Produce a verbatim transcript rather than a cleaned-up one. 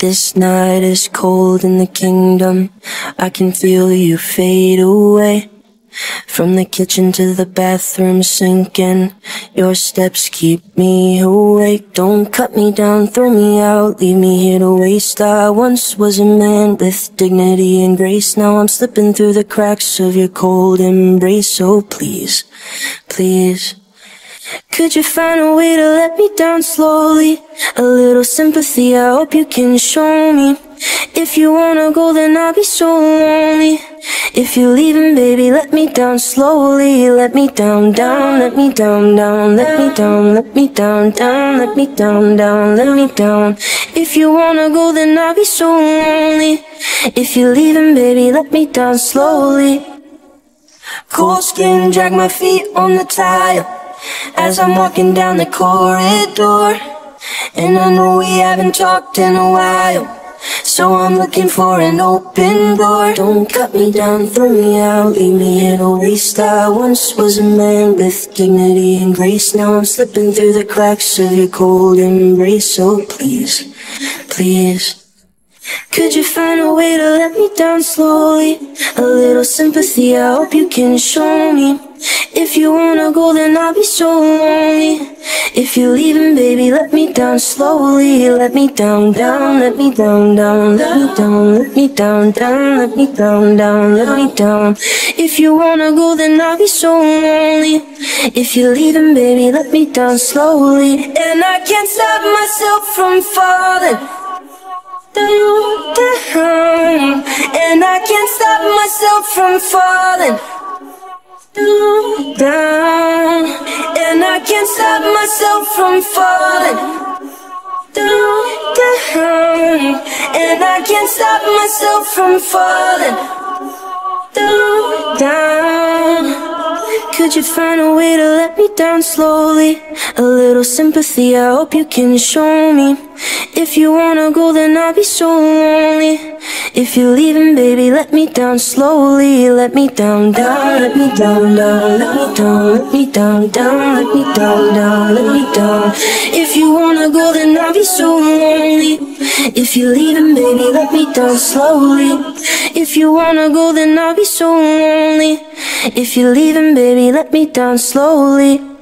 This night is cold in the kingdom. I can feel you fade away. From the kitchen to the bathroom sinking, your steps keep me awake. Don't cut me down, throw me out, leave me here to waste. I once was a man with dignity and grace. Now I'm slipping through the cracks of your cold embrace. So please, please, could you find a way to let me down slowly? A little sympathy, I hope you can show me. If you wanna go, then I'll be so lonely. If you're leaving, baby, let me down slowly. Let me down, down, let me down, down, let me down, let me down, down, let me down, down, let me down. If you wanna go, then I'll be so lonely. If you're leaving, baby, let me down slowly. Cold skin, drag my feet on the tile as I'm walking down the corridor. And I know we haven't talked in a while, so I'm looking for an open door. Don't cut me down, throw me out, leave me here to waste. I once was a man with dignity and grace. Now I'm slipping through the cracks of your cold embrace. So please, please, could you find a way to let me down slowly? A little sympathy, I hope you can show me. If you wanna go, then I'll be so lonely. If you're leaving, baby, let me down slowly. Let me down, down, let me down, down, let me down, let me down, down, let me down, down, let me down. If you wanna go, then I'll be so lonely. If you're leaving, baby, let me down slowly. And I can't stop myself from falling down, down. And I can't stop myself from falling down, down. And I can't stop myself from falling down, down. And I can't stop myself from falling down, down. Could you find a way to let me down slowly? A little sympathy, I hope you can show me. If you wanna go, then I'll be so lonely. If you're leaving, baby, let me down slowly. Let me down, down, let me down, down, let me down, let me down, down, let me down, down, let me down. If you wanna go, then I'll be so lonely. If you're leaving, baby, let me down slowly. If you wanna go, then I'll be so lonely. If you're leaving, baby, let me down slowly.